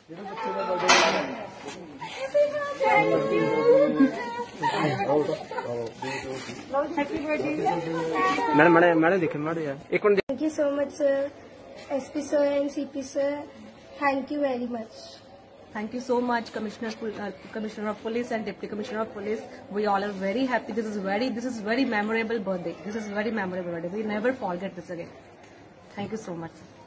Madam देखे एक minute. Thank you so much, sir. SP sir and CP sir. Thank you very much. Thank you so much, Commissioner of Police and Deputy Commissioner of Police. We all are very happy. This is very memorable birthday. This is very memorable birthday. We never forget this again. Thank you so much, sir.